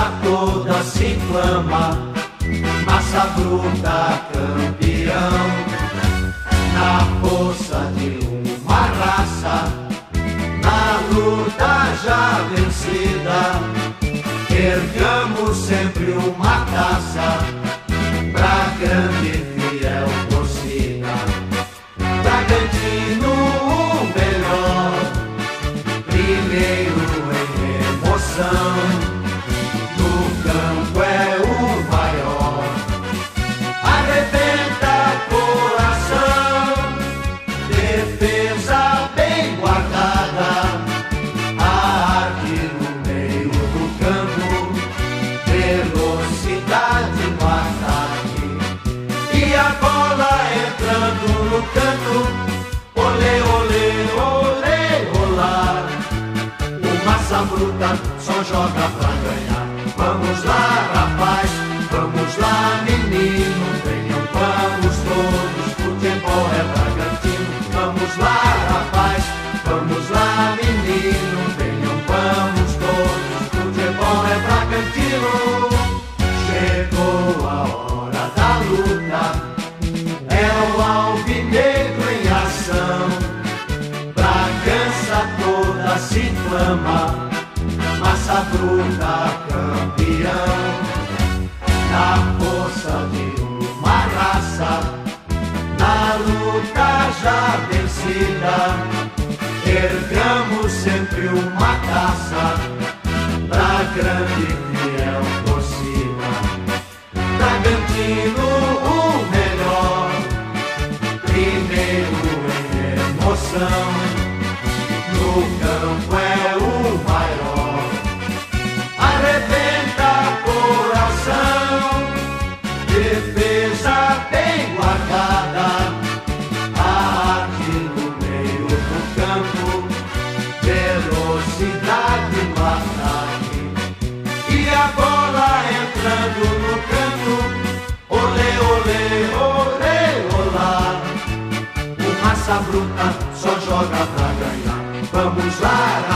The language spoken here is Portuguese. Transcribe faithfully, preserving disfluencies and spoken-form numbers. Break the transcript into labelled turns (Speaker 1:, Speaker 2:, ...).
Speaker 1: praça toda se inflama, massa bruta campeão. Na força de uma raça, na luta já vencida, ergamos sempre uma taça pra grande e fiel torcida. Bragantino o melhor, primeiro em emoção, no campo é o maior, arrebenta coração, defesa bem guardada, a arte no meio do campo, velocidade no ataque, e a bola entrando no canto, olê, olê, olê, olá. O massa bruta só joga pra ganhar. Vamos lá, rapaz, vamos lá, menino, venham, vamos todos, futebol é Bragantino. Vamos lá, rapaz, vamos lá, menino, venham, vamos todos, futebol é Bragantino. Chegou a hora da luta, é o alvinegro em ação, Bragança toda se inflama, massa bruta campeão. Na força de uma raça, na luta já vencida, ergamos sempre uma taça pra grande e fiel torcida. Bragantino o melhor, primeiro em emoção, no campo é o maior, arrebenta coração, defesa bem guardada, a arte no meio do campo, velocidade no ataque, e a bola entrando no canto, olê, olê, olê, olá. O massa bruta só joga pra ganhar. Vamos lá,